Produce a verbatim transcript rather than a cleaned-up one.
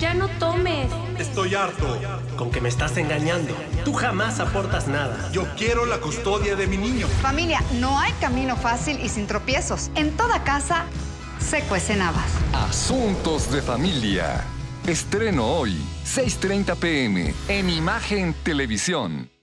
Ya no tomes. Estoy harto. Con que me estás engañando. Tú jamás aportas nada. Yo quiero la custodia de mi niño. Familia, no hay camino fácil y sin tropiezos. En toda casa se cuecen habas. Asuntos de familia. Estreno hoy, seis treinta p m en Imagen Televisión.